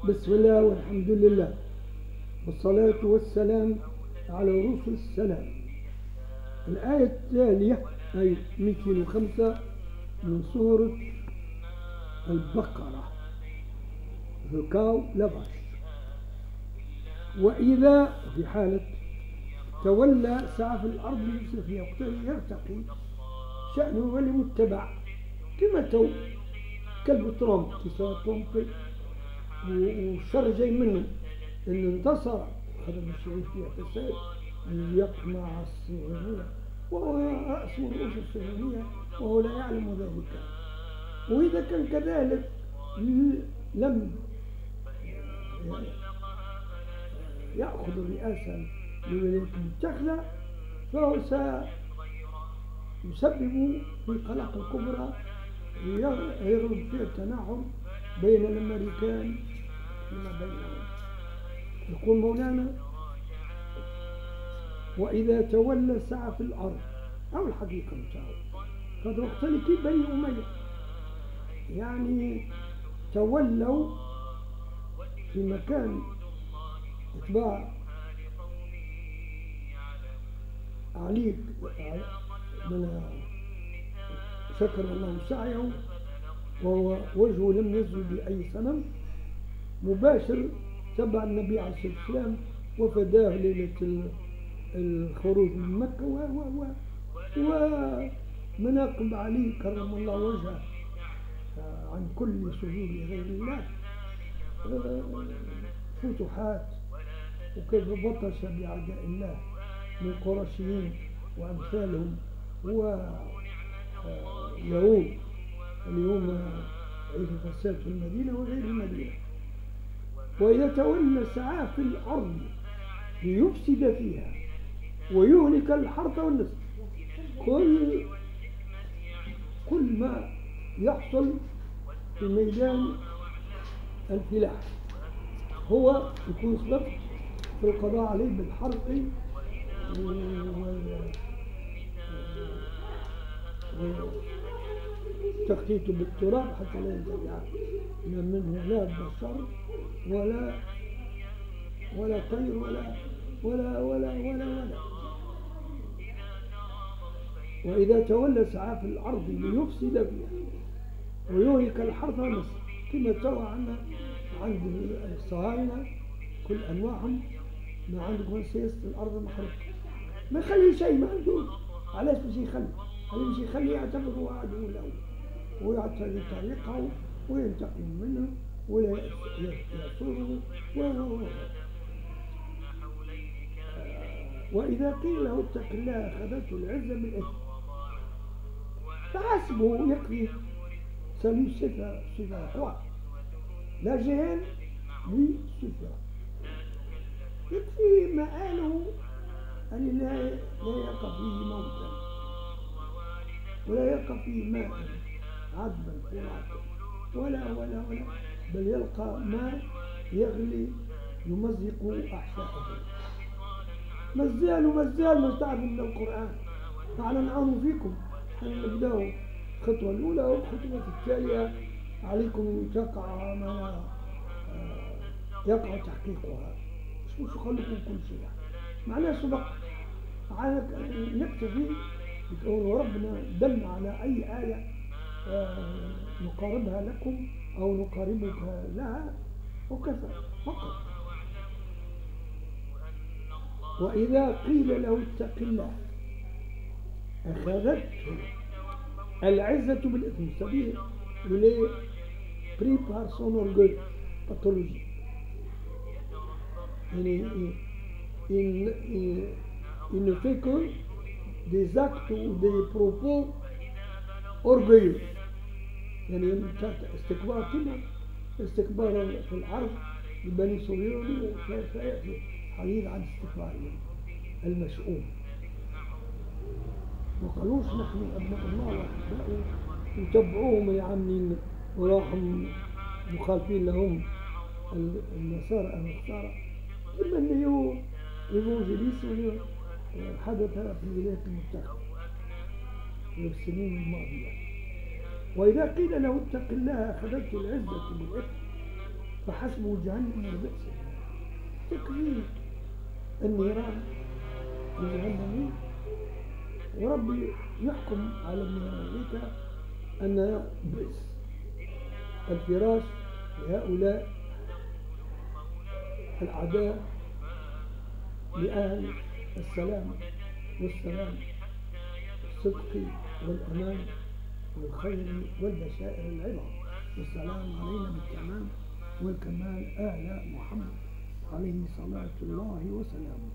بسم الله والحمد لله والصلاة والسلام على رسل السلام. الآية التالية أي 205 من سورة البقرة، ذكاو لبش. وإذا في حالة تولى سعى في الأرض يفسد فيها وقتل يرتقي شأنه ولمتبع كما تو كلب ترامب كسا ترامب والشر جاي منه إنه انتصر هذا الشيء فيها فساد يقمع الصهيونية وهو رأس رؤوس الصهيونية وهو لا يعلم ذلك. وإذا كان كذلك لم يأخذ الرئاسة للولايات المتحدة فهو سيسبب في قلق كبرى يغلب فيها التناحر بين الأمريكان فيما بينهم. يقول مولانا: وإذا تولى سعى في الأرض، أو الحقيقة متاعه قد اختلف بني أمية، يعني تولوا في مكان اتباع عليك من شكر الله سعيه وهو وجهه لم يزل بأي صنم مباشر تبع النبي عليه الصلاة والسلام وفداه ليلة الخروج من مكة ومناقب علي كرم الله وجهه عن كل سجود لغير الله، فتوحات وكيف بطش بأعداء الله من قرشيين وأمثالهم ويهود اليوم عيش فساد في المدينة وغير المدينة. وإذا تولى سعى في الأرض ليفسد فيها ويهلك الحرث والنسل، كل ما يحصل في ميدان الفلاح هو يكون سبب في القضاء عليه بالحرق وتخطيطه بالتراب حتى لا ينتفع منه لا بشر ولا طير ولا. وإذا تولى سعى في الأرض ليفسد فيها ويهلك الحرث والنسل كما تروى عند الصهاينة كل أنواعهم، ما عندكم سياسة الأرض محروقة، ما يخلي شيء ما عندوش. علاش باش يخلي يعتبره عدو له ويعتري طريقه وينتقم منه ولا يأسره وإذا قيل له اتق الله أخذته العزة بالإثم فحسبه يقضي سمي صفة حوار لا جهل لصفة يكفي مآله أن لا يقع فيه موتا ولا يقع فيه ماء عذبا فراتا ولا بل يلقى ماء يغلي يمزق أحشائه. مازال مستعد من القرآن فعلى نعاون فيكم أن نبدأ الخطوة الأولى والخطوة التالية عليكم تقع ما يقع تحقيقها. مش خليكم كل شيء معناه سبق نكتفي وربنا دل على أي آية نقاربها لكم أو نقاربك لها وكفى فقط. وإذا قيل له اتق الله أخذته العزة بالإثم سبيل للي بريبار سون أورجول باثولوجي، يعني il ne fait que des actes ou des propos orgueilleux، يعني استكبار كده استكبار في العرض لبني صهيوني وسيأتي حديث عن استكبارهم المشؤوم. وقالوش نحن أبناء الله وأحباؤه يتبعوهم العاملين وراهم مخالفين لهم النصارى كما أنه إيفانجيليس حدث في الولايات المتحدة في السنين الماضية. وإذا قيل له اتق الله أخذته العزة بالإثم فحسبه جهنم وبئس تكفي النيران لجهنم، وربي يحكم على النيران أنها بئس الفراش لهؤلاء الأعداء لأهل السلام والسلام والصدق والأمان والخير والبشائر العظام. والسلام علينا بالتمام والكمال آل محمد عليه صلاة الله وسلامه.